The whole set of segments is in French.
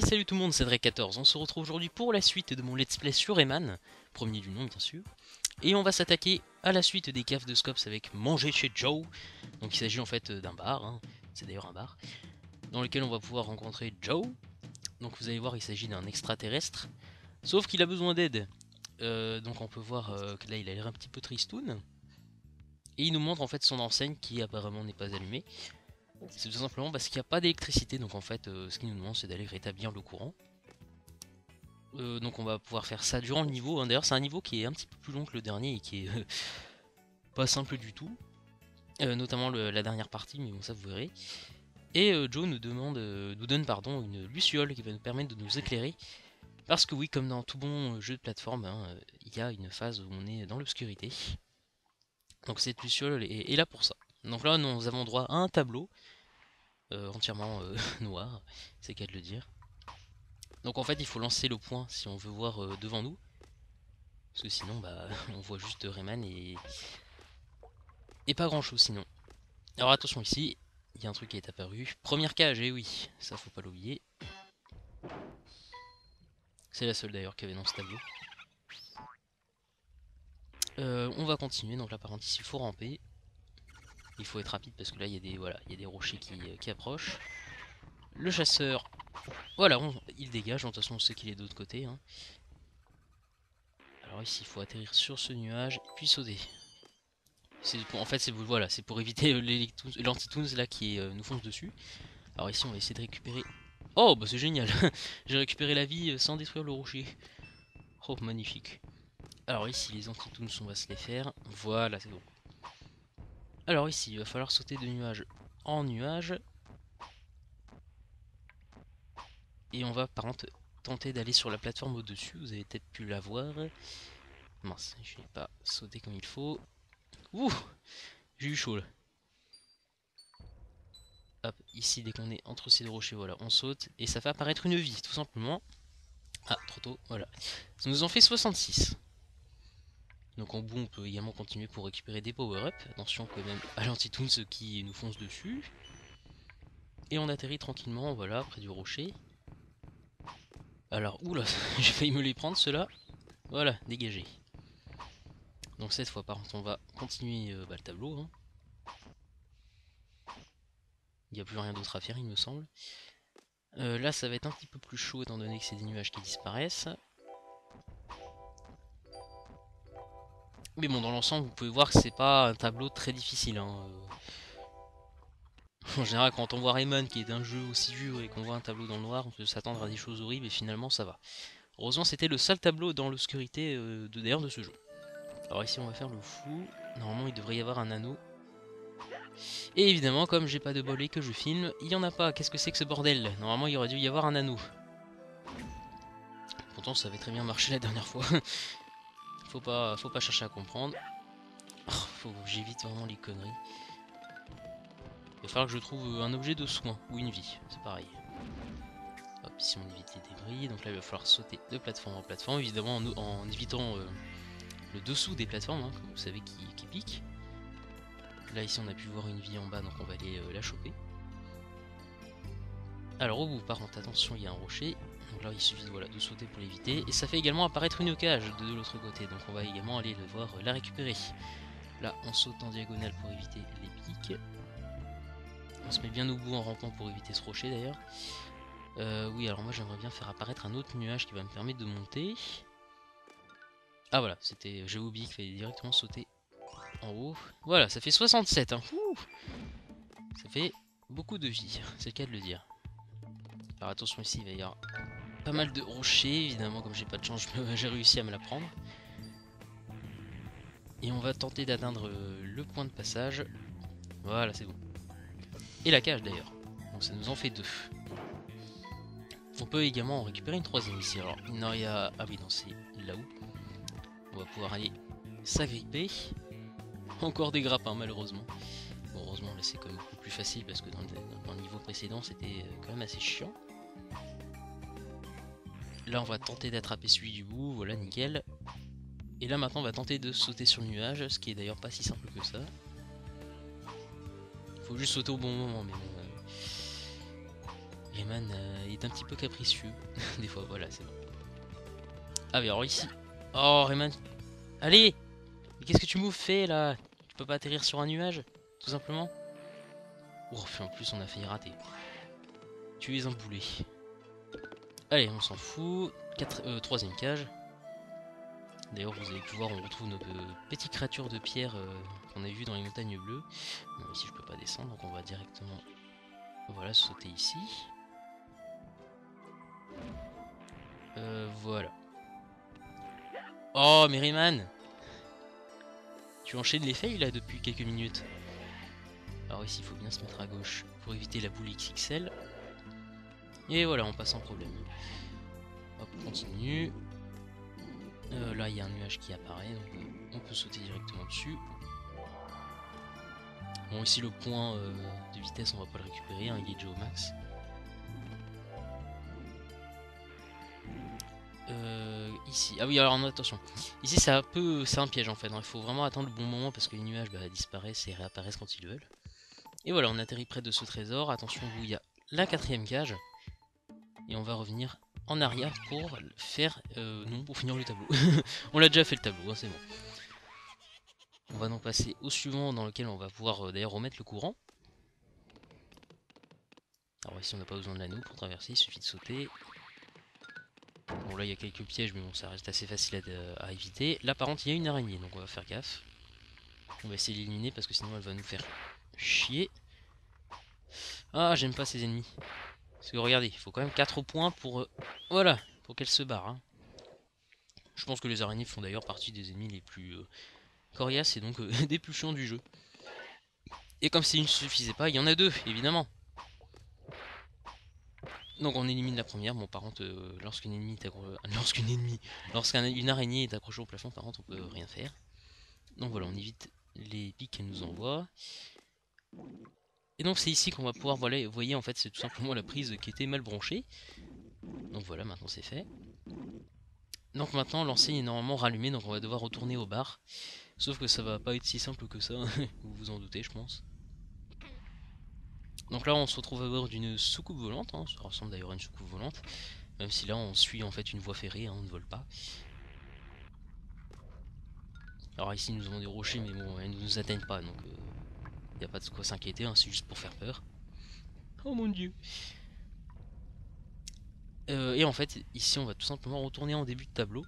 Salut tout le monde, c'est Drake14. On se retrouve aujourd'hui pour la suite de mon let's play sur Rayman, premier du nom bien sûr. Et on va s'attaquer à la suite des caves de Scops avec Manger chez Joe. Donc il s'agit en fait d'un bar, hein. C'est d'ailleurs un bar, dans lequel on va pouvoir rencontrer Joe. Donc vous allez voir, il s'agit d'un extraterrestre, sauf qu'il a besoin d'aide. Donc on peut voir que là il a l'air un petit peu tristoun. Et il nous montre en fait son enseigne qui apparemment n'est pas allumée. C'est tout simplement parce qu'il n'y a pas d'électricité, donc en fait ce qu'il nous demande c'est d'aller rétablir le courant. Donc on va pouvoir faire ça durant le niveau, hein. D'ailleurs c'est un niveau qui est un petit peu plus long que le dernier et qui est pas simple du tout. Notamment la dernière partie, mais bon ça vous verrez. Et Joe nous donne pardon, une luciole qui va nous permettre de nous éclairer. Parce que oui, comme dans tout bon jeu de plateforme, hein, il y a une phase où on est dans l'obscurité. Donc cette luciole est là pour ça. Donc là nous avons droit à un tableau entièrement noir, c'est qu'à de le dire. Donc en fait il faut lancer le point si on veut voir devant nous. Parce que sinon bah on voit juste Rayman et pas grand chose sinon. Alors attention ici, il y a un truc qui est apparu. Première cage, et oui, ça faut pas l'oublier. C'est la seule d'ailleurs qu'il y avait dans ce tableau. On va continuer, donc là par contre ici il faut ramper. Il faut être rapide parce que là il y a des, voilà, il y a des rochers qui approchent. Le chasseur, voilà, il dégage, de toute façon on sait qu'il est de l'autre côté, hein. Alors ici il faut atterrir sur ce nuage, puis sauter. En fait c'est voilà, c'est pour éviter l'anti-toons là qui nous fonce dessus. Alors ici on va essayer de récupérer... Oh bah c'est génial. J'ai récupéré la vie sans détruire le rocher. Oh magnifique. Alors ici les anti-toons on va se les faire. Voilà c'est bon. Alors ici il va falloir sauter de nuage en nuage. Et on va par contre tenter d'aller sur la plateforme au dessus. Vous avez peut-être pu la voir. Mince, je n'ai pas sauté comme il faut. Ouh, j'ai eu chaud là. Hop, ici dès qu'on est entre ces deux rochers, voilà, on saute et ça fait apparaître une vie, tout simplement. Ah, trop tôt, voilà. Ça nous en fait 66. Donc en bout, on peut également continuer pour récupérer des power-up. Attention quand même à l'anti-toons qui nous fonce dessus. Et on atterrit tranquillement, voilà, près du rocher. Alors, oula, j'ai failli me les prendre ceux-là. Voilà, dégagé. Donc cette fois, par contre, on va continuer le tableau, hein. Il n'y a plus rien d'autre à faire, il me semble. Là, ça va être un petit peu plus chaud étant donné que c'est des nuages qui disparaissent. Mais bon, dans l'ensemble, vous pouvez voir que c'est pas un tableau très difficile, hein. En général, quand on voit Rayman qui est un jeu aussi dur et qu'on voit un tableau dans le noir, on peut s'attendre à des choses horribles et finalement ça va. Heureusement, c'était le seul tableau dans l'obscurité d'ailleurs de ce jeu. Alors ici, on va faire le fou. Normalement, il devrait y avoir un anneau. Et évidemment, comme j'ai pas de bol et que je filme, il y en a pas. Qu'est-ce que c'est que ce bordel? Normalement, il aurait dû y avoir un anneau. Pourtant, ça avait très bien marché la dernière fois. Faut pas chercher à comprendre. Oh, faut que j'évite vraiment les conneries. Il va falloir que je trouve un objet de soin ou une vie, c'est pareil. Hop, ici on évite les débris, donc là il va falloir sauter de plateforme en plateforme, évidemment en évitant le dessous des plateformes, hein, comme vous savez qui pique. Là ici on a pu voir une vie en bas, donc on va aller la choper. Alors au bout par contre attention, il y a un rocher, donc là il suffit voilà, de sauter pour l'éviter, et ça fait également apparaître une cage de l'autre côté, donc on va également aller le voir la récupérer. Là on saute en diagonale pour éviter les pics. On se met bien au bout en rampant pour éviter ce rocher d'ailleurs. Oui, alors moi j'aimerais bien faire apparaître un autre nuage qui va me permettre de monter. Ah voilà, c'était, j'ai oublié qu'il fallait directement sauter en haut. Voilà, ça fait 67, hein. Ouh, ça fait beaucoup de vie, c'est le cas de le dire. Alors attention ici, il va y avoir pas mal de rochers, évidemment comme j'ai pas de chance, j'ai réussi à me la prendre. Et on va tenter d'atteindre le point de passage. Voilà, c'est bon. Et la cage d'ailleurs, donc ça nous en fait deux. On peut également en récupérer une troisième ici. Alors, il y a... Ah oui, non, c'est là-haut. On va pouvoir aller s'agripper. Encore des grappins, malheureusement. Bon, heureusement, là, c'est quand même beaucoup plus facile parce que dans le niveau précédent, c'était quand même assez chiant. Là, on va tenter d'attraper celui du bout. Voilà, nickel. Et là, maintenant, on va tenter de sauter sur le nuage, ce qui est d'ailleurs pas si simple que ça. Faut juste sauter au bon moment, mais bon... Rayman est un petit peu capricieux. Des fois, voilà, c'est bon. Ah, mais alors ici. Oh, Rayman. Allez! Mais qu'est-ce que tu m'as fait là? Tu peux pas atterrir sur un nuage? Tout simplement? Oh, en plus, on a failli rater. Tu es un boulet. Allez, on s'en fout. Troisième cage. D'ailleurs, vous avez pu voir, on retrouve nos petites créatures de pierre qu'on a vues dans les montagnes bleues. Non, ici, je peux pas descendre, donc on va directement, voilà, sauter ici. Voilà. Oh, mais Rayman, tu enchaînes les fails là depuis quelques minutes. Alors ici, il faut bien se mettre à gauche pour éviter la boule XXL. Et voilà, on passe sans problème. Hop, on continue. Là, il y a un nuage qui apparaît, donc on peut sauter directement dessus. Bon, ici, le point de vitesse, on va pas le récupérer, hein, il est déjà au max. Ici, ah oui, alors attention. Ici, c'est un piège en fait. Il faut vraiment attendre le bon moment parce que les nuages disparaissent et réapparaissent quand ils veulent. Et voilà, on atterrit près de ce trésor. Attention, où il y a la quatrième cage. Et on va revenir en arrière pour faire... non, pour finir le tableau. On l'a déjà fait le tableau, hein, c'est bon. On va donc passer au suivant dans lequel on va pouvoir d'ailleurs remettre le courant. Alors ici on n'a pas besoin de l'anneau pour traverser, il suffit de sauter. Bon là il y a quelques pièges mais bon ça reste assez facile à éviter. Là par contre il y a une araignée donc on va faire gaffe. On va essayer d'éliminer parce que sinon elle va nous faire chier. Ah j'aime pas ces ennemis. Parce que regardez, il faut quand même 4 points pour... voilà, pour qu'elle se barre. Hein. Je pense que les araignées font d'ailleurs partie des ennemis les plus coriaces et donc des plus chiants du jeu. Et comme s'il ne suffisait pas, il y en a deux, évidemment. Donc on élimine la première. Bon par contre, lorsqu'une araignée est accrochée au plafond, par contre on peut rien faire. Donc voilà, on évite les pics qu'elle nous envoie. Et donc c'est ici qu'on va pouvoir, voilà, vous voyez en fait c'est tout simplement la prise qui était mal branchée. Donc voilà, maintenant c'est fait. Donc maintenant l'enseigne est normalement rallumée, donc on va devoir retourner au bar. Sauf que ça va pas être si simple que ça, vous vous en doutez je pense. Donc là on se retrouve à bord d'une soucoupe volante, hein. Ça ressemble d'ailleurs à une soucoupe volante. Même si là on suit en fait une voie ferrée, hein, on ne vole pas. Alors ici nous avons des rochers mais bon elles ne nous atteignent pas donc il n'y a pas de quoi s'inquiéter, hein, c'est juste pour faire peur. Oh mon dieu. Et en fait ici on va tout simplement retourner en début de tableau.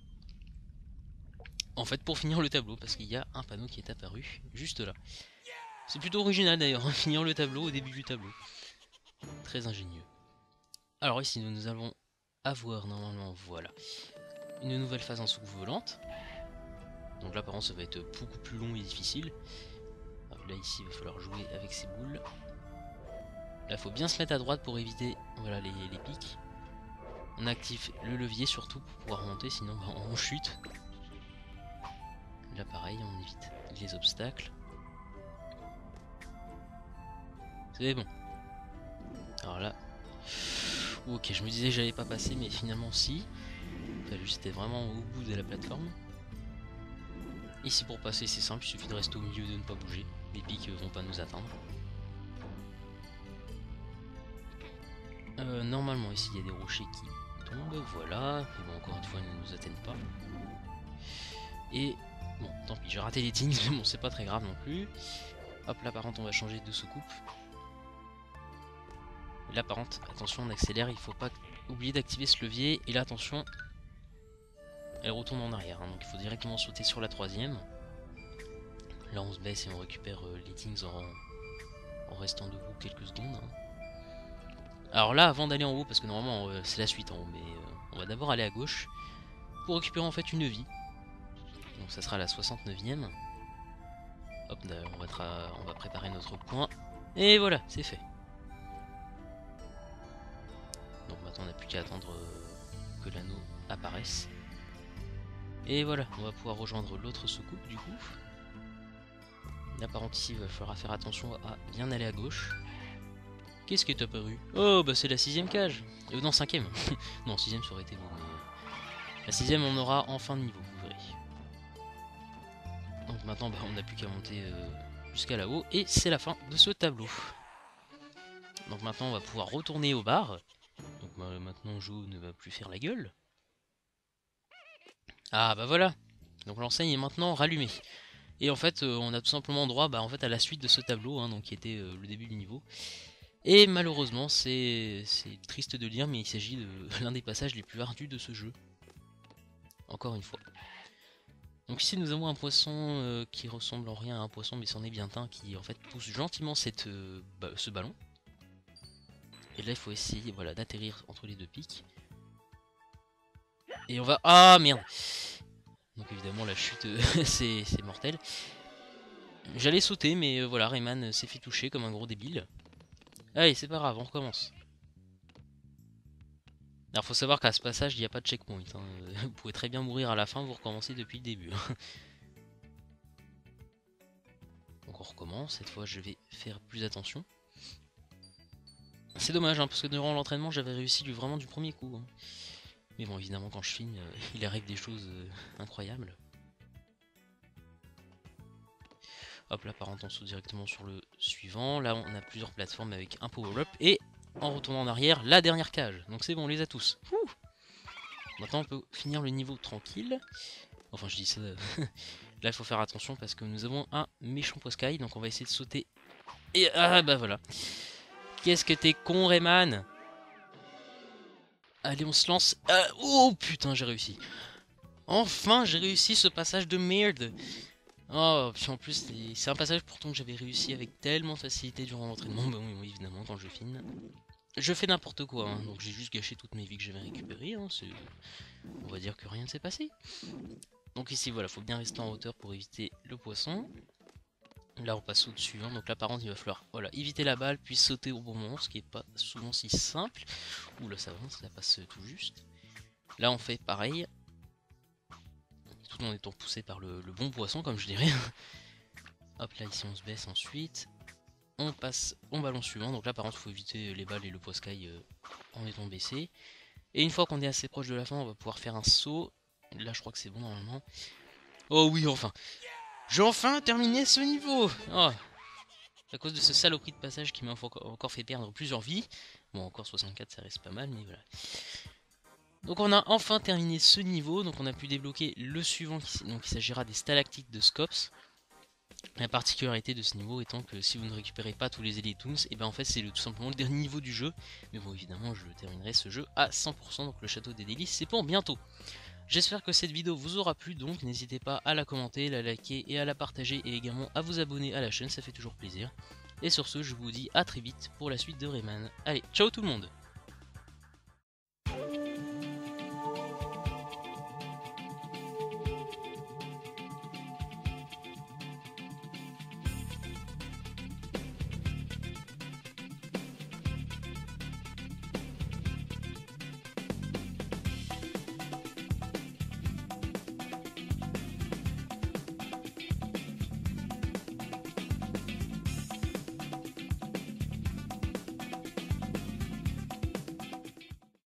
En fait pour finir le tableau parce qu'il y a un panneau qui est apparu juste là. C'est plutôt original d'ailleurs, hein, finir le tableau au début du tableau. Très ingénieux. Alors ici nous allons avoir normalement, voilà, une nouvelle phase en soucoupe volante. Donc là par contre ça va être beaucoup plus long et difficile. Alors, là ici il va falloir jouer avec ces boules. Là il faut bien se mettre à droite pour éviter, voilà, les pics. On active le levier surtout pour pouvoir monter, sinon bah, on chute. Là pareil, on évite les obstacles. C'est bon. Alors là... ok, je me disais que j'allais pas passer, mais finalement si. J'étais vraiment au bout de la plateforme. Ici pour passer c'est simple, il suffit de rester au milieu et de ne pas bouger. Les pics vont pas nous atteindre. Normalement ici il y a des rochers qui tombent, voilà. Mais bon encore une fois ils ne nous atteignent pas. Et bon tant pis, j'ai raté les things, mais bon c'est pas très grave non plus. Hop là par contre on va changer de soucoupe. Et là par contre attention on accélère, il faut pas oublier d'activer ce levier. Et là attention, elle retourne en arrière, hein, donc il faut directement sauter sur la troisième. Là on se baisse et on récupère les things en restant debout quelques secondes. Hein. Alors là avant d'aller en haut, parce que normalement c'est la suite en haut, mais on va d'abord aller à gauche pour récupérer en fait une vie. Donc ça sera la 69e. Hop, on va préparer notre point. Et voilà, c'est fait. Donc maintenant on n'a plus qu'à attendre que l'anneau apparaisse. Et voilà, on va pouvoir rejoindre l'autre soucoupe du coup. Là par contre ici il va falloir faire attention à bien aller à gauche. Qu'est-ce qui est apparu? Oh bah c'est la 6ème cage. Non 5ème. Non 6ème ça aurait été beau mais... la 6ème on aura en fin de niveau, vous verrez. Donc maintenant bah, on n'a plus qu'à monter jusqu'à là-haut. Et c'est la fin de ce tableau. Donc maintenant on va pouvoir retourner au bar. Donc maintenant Joe ne va plus faire la gueule. Ah bah voilà. Donc l'enseigne est maintenant rallumée. Et en fait on a tout simplement droit en fait, à la suite de ce tableau, hein, donc, qui était le début du niveau. Et malheureusement c'est triste de le dire, mais il s'agit de l'un des passages les plus ardus de ce jeu. Encore une fois. Donc ici nous avons un poisson qui ressemble en rien à un poisson, mais c'en est bien un, qui en fait pousse gentiment ce ballon. Et là il faut essayer, voilà, d'atterrir entre les deux pics. Et on va... Ah merde. Donc évidemment la chute c'est mortel. J'allais sauter, mais voilà, Rayman s'est fait toucher comme un gros débile. Allez, c'est pas grave, on recommence. Alors faut savoir qu'à ce passage il n'y a pas de checkpoint, hein. Vous pouvez très bien mourir à la fin, vous recommencez depuis le début. Donc on recommence, cette fois je vais faire plus attention. C'est dommage, hein, parce que durant l'entraînement j'avais réussi vraiment du premier coup, hein. Mais bon, évidemment quand je filme, il arrive des choses incroyables. Hop là, par contre on saute directement sur le suivant. Là on a plusieurs plateformes avec un power-up. Et en retournant en arrière, la dernière cage. Donc c'est bon, on les a tous. Ouh. Maintenant on peut finir le niveau tranquille. Enfin je dis ça... Là il faut faire attention parce que nous avons un méchant Poskai. Donc on va essayer de sauter. Et ah bah voilà. Qu'est-ce que t'es con Rayman. Allez on se lance. Oh putain j'ai réussi. Enfin j'ai réussi ce passage de merde. Oh, puis en plus, c'est un passage pourtant que j'avais réussi avec tellement de facilité durant l'entraînement. Bah oui, évidemment, quand je filme. Je fais n'importe quoi, hein, donc j'ai juste gâché toutes mes vies que j'avais récupérées. Hein, on va dire que rien ne s'est passé. Donc ici, voilà, faut bien rester en hauteur pour éviter le poisson. Là, on passe au suivant. Donc là, par contre, il va falloir éviter la balle, puis sauter au bon moment, ce qui est pas souvent si simple. Ouh là, ça avance, ça passe tout juste. Là, on fait pareil. Tout en étant poussé par le bon poisson, comme je dirais. Hop là, ici on se baisse ensuite. On passe au ballon suivant. Donc là par contre il faut éviter les balles et le Poskai en étant baissé. Et une fois qu'on est assez proche de la fin, on va pouvoir faire un saut. Là je crois que c'est bon normalement. Oh oui, enfin. J'ai enfin terminé ce niveau. Oh. À cause de ce saloperie de passage qui m'a encore fait perdre plusieurs vies. Bon, encore 64 ça reste pas mal, mais voilà. Donc on a enfin terminé ce niveau. Donc on a pu débloquer le suivant. Donc il s'agira des stalactites de Scops. La particularité de ce niveau étant que si vous ne récupérez pas tous les Elite Toons, et ben en fait c'est tout simplement le dernier niveau du jeu. Mais bon évidemment je terminerai ce jeu à 100%, donc le château des délices c'est pour bientôt. J'espère que cette vidéo vous aura plu, donc n'hésitez pas à la commenter, la liker et à la partager, et également à vous abonner à la chaîne, ça fait toujours plaisir. Et sur ce je vous dis à très vite pour la suite de Rayman. Allez, ciao tout le monde!